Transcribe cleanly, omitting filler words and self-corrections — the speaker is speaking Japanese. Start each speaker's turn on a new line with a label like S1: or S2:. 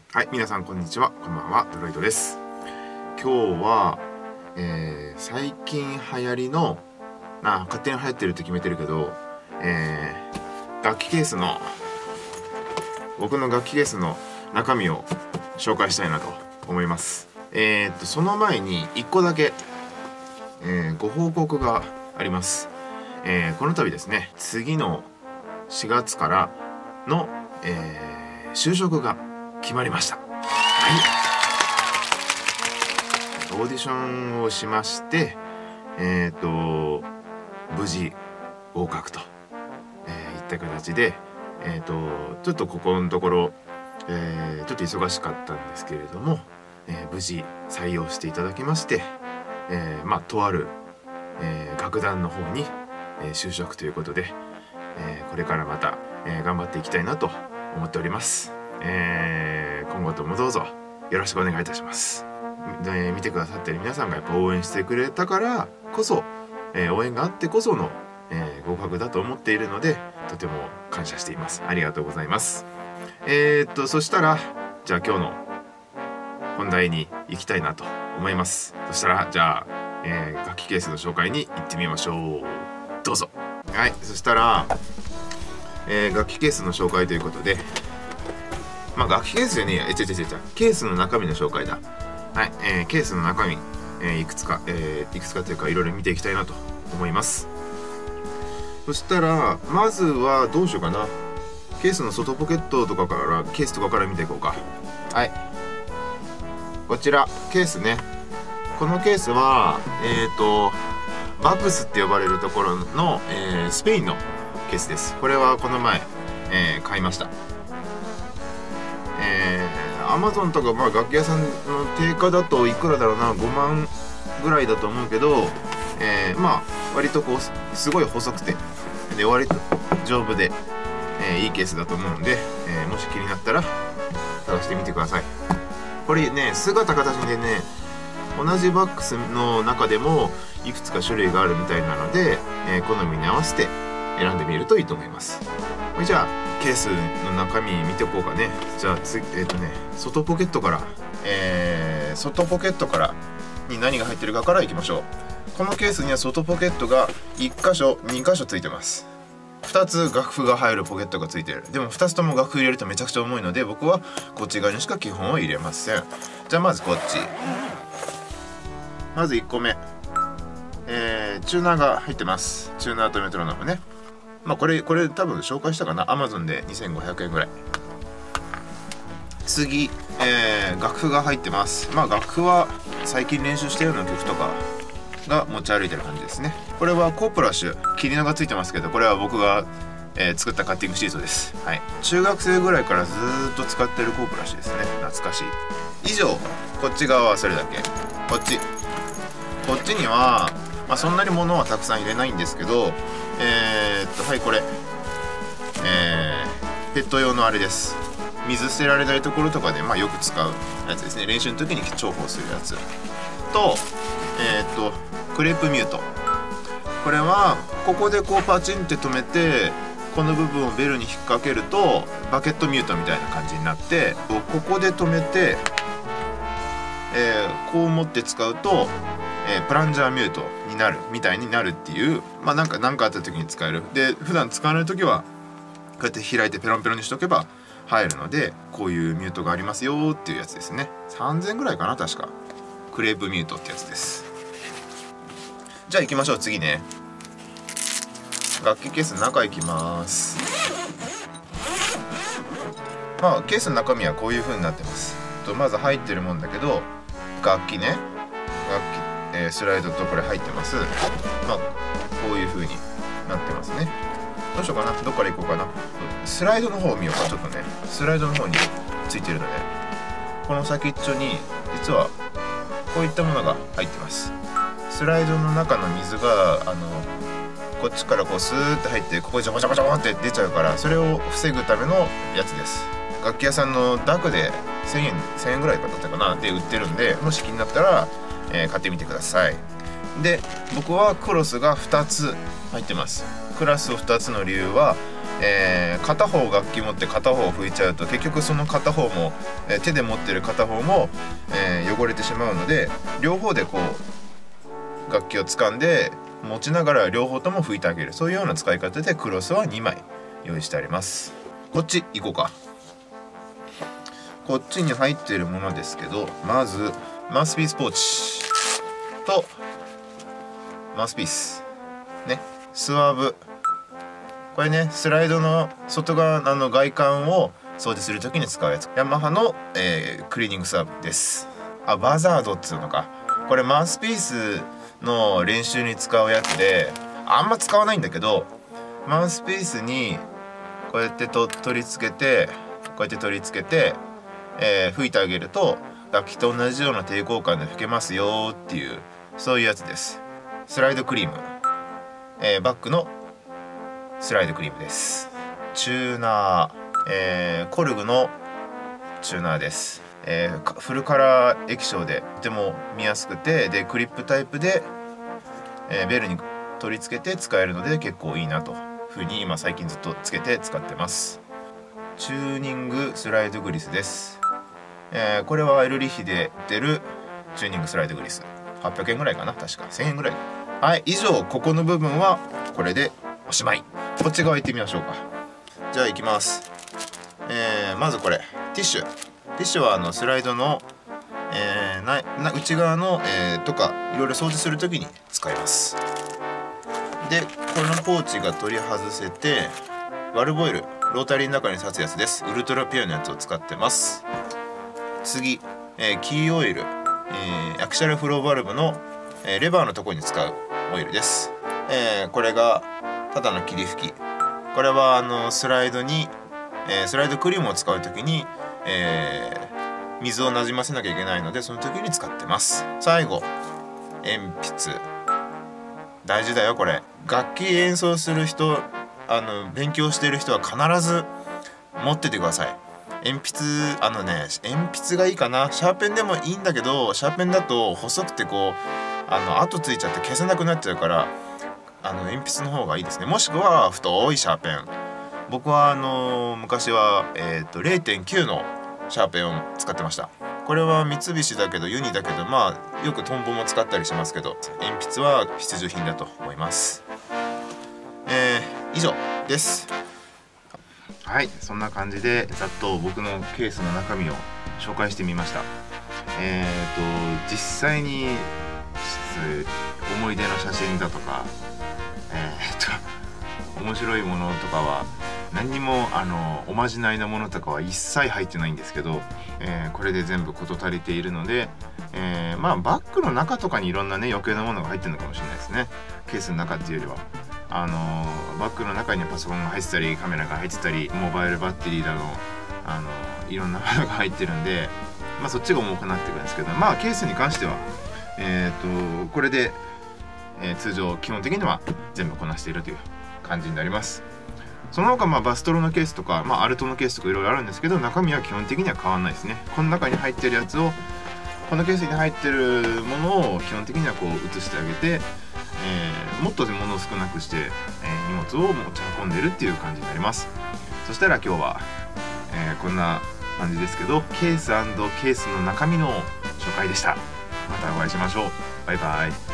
S1: はい、皆さんこんにちは、こんばんは、ドロイドです。今日は、最近流行りの勝手に流行ってるって決めてるけど、楽器ケースの僕の楽器ケースの中身を紹介したいなと思います。その前に1個だけ、ご報告があります。この度ですね、次の4月からの、就職が決まりました。はい、オーディションをしまして、無事合格と、いった形で、ちょっとここのところ、ちょっと忙しかったんですけれども、無事採用していただきまして、とある、楽団の方に、就職ということで、これからまた、頑張っていきたいなと思っております。今後ともどうぞよろしくお願いいたします。見てくださってる皆さんがやっぱ応援してくれたからこそ、応援があってこその、合格だと思っているので、とても感謝しています。ありがとうございます。そしたらじゃあ今日の本題に行きたいなと思います。そしたらじゃあ、楽器ケースの紹介に行ってみましょう。どうぞ。はい、そしたら、楽器ケースの紹介ということで、楽器ケースじゃねえや、ケースの中身の紹介だ。はい、ケースの中身、いくつかというかいろいろ見ていきたいなと思います。そしたらまずはどうしようかな。ケースの外ポケットとかからケースとかから見ていこうか。はい、こちらケースね。このケースはバックスって呼ばれるところの、スペインのケースです。これはこの前、買いました。Amazon とか楽器屋さんの定価だといくらだろうな、5万ぐらいだと思うけど、割とこうすごい細くてで割と丈夫で、いいケースだと思うんで、もし気になったら探してみてください。これね、姿形でね、同じバックスの中でもいくつか種類があるみたいなので、好みに合わせて選んでみるといいと思います。これじゃあケースの中身見ておこうかね。じゃあ外ポケットから、外ポケットからに何が入ってるかからいきましょう。このケースには外ポケットが1箇所2箇所ついてます。2つ楽譜が入るポケットがついてる。でも2つとも楽譜入れるとめちゃくちゃ重いので、僕はこっち側にしか基本は入れません。じゃあまずこっち。まず1個目、チューナーが入ってます。チューナーとメトロノームね。これ多分紹介したかな。 Amazon で2500円ぐらい。次、楽譜が入ってます。楽譜は最近練習したような曲とかが持ち歩いてる感じですね。これはコープラッシュ、キリノがついてますけど、これは僕が、作ったカッティングシートです。はい、中学生ぐらいからずーっと使ってるコープラッシュですね。懐かしい。以上、こっち側はそれだけ。こっちには、そんなに物はたくさん入れないんですけど、はい、これ、ペット用のあれです。水捨てられないところとかで、よく使うやつですね。練習の時に重宝するやつと、クレープミュート。これはここでこうパチンって止めて、この部分をベルに引っ掛けるとバケットミュートみたいな感じになって、ここで止めて、こう持って使うと、プランジャーミュートになるみたいになるっていう、なんかあった時に使える。で、普段使わない時はこうやって開いてペロンペロンにしとけば入るので、こういうミュートがありますよっていうやつですね。3000ぐらいかな、確か。クレープミュートってやつです。じゃあ行きましょう。次ね、楽器ケースの中行きます。ケースの中身はこういう風になってます。まず入ってるもんだけど、楽器ね、スライドとこれ入ってます。こういう風になってますね。どうしようかな、どっから行こうかな。スライドの方を見ようか。ちょっとね、スライドの方についてるので、この先っちょに実はこういったものが入ってます。スライドの中の水がこっちからこうスーッと入って、ここでジャバジャバジャバって出ちゃうから、それを防ぐためのやつです。楽器屋さんのダクで1000円ぐらいだったかなで売ってるんで、もし気になったら、買ってみてください。で、僕はクロスが2つ入ってます。 クラスを2つの理由は、片方楽器持って片方吹いちゃうと結局その片方も、手で持ってる片方も、汚れてしまうので、両方でこう楽器を掴んで持ちながら両方とも吹いてあげる、そういうような使い方でクロスは2枚用意してあります。こっち行こうか。こっちに入っているものですけど、まずマウスピースポーチとマウスピースね、スワーブ、これねスライドの外側外観を掃除するときに使うやつ、ヤマハの、クリーニングスワーブです。バザードっつうのか、これマウスピースの練習に使うやつであんま使わないんだけど、マウスピースにこうやって取り付けて吹いてあげると楽器と同じような抵抗感で吹けますよっていう、そういうやつです。スライドクリーム、バックのスライドクリームです。チューナー、コルグのチューナーです。フルカラー液晶でとても見やすくて、でクリップタイプで、ベルに取り付けて使えるので結構いいなというふうに今最近ずっとつけて使ってます。チューニングスライドグリスです。これはエルリヒで売ってるチューニングスライドグリス、800円ぐらいかな、確か1000円ぐらい。はい、以上ここの部分はこれでおしまい。こっち側行ってみましょうか。じゃあ行きます。まずこれティッシュはスライドの、内側の、とかいろいろ掃除するときに使います。でこのポーチが取り外せて、バルブオイルロータリーの中に刺すやつです。ウルトラピュアのやつを使ってます。次、キーオイル、アクシャルフローバルブの、レバーのところに使うオイルです。これがただの霧吹き。これはスライドに、スライドクリームを使う時に、水をなじませなきゃいけないので、その時に使ってます。最後鉛筆、大事だよこれ。楽器演奏する人、勉強してる人は必ず持っててください。鉛筆、鉛筆がいいかな。シャーペンでもいいんだけど、シャーペンだと細くてこう跡ついちゃって消せなくなっちゃうから、鉛筆の方がいいですね。もしくは太いシャーペン。僕は昔は、0.9 のシャーペンを使ってました。これは三菱だけどユニだけど、よくトンボも使ったりしますけど、鉛筆は必需品だと思います。以上です。はい、そんな感じでざっと僕のケースの中身を紹介してみました。実際に思い出の写真だとか、面白いものとかは何にもおまじないなものとかは一切入ってないんですけど、これで全部事足りているので、バッグの中とかにいろんなね余計なものが入ってるのかもしれないですね。ケースの中っていうよりはバッグの中にパソコンが入ってたり、カメラが入ってたり、モバイルバッテリーだのいろんなものが入ってるんで、そっちが重くなってくるんですけど、ケースに関してはこれで、通常基本的には全部こなしているという感じになります。その他バストロのケースとか、アルトのケースとかいろいろあるんですけど、中身は基本的には変わらないですね。この中に入ってるやつを、このケースに入ってるものを基本的にはこう移してあげて、もっと物を少なくして、荷物を持ち運んでるっていう感じになります。そしたら今日は、こんな感じですけど、ケース&ケースの中身の紹介でした。またお会いしましょう。バイバイ。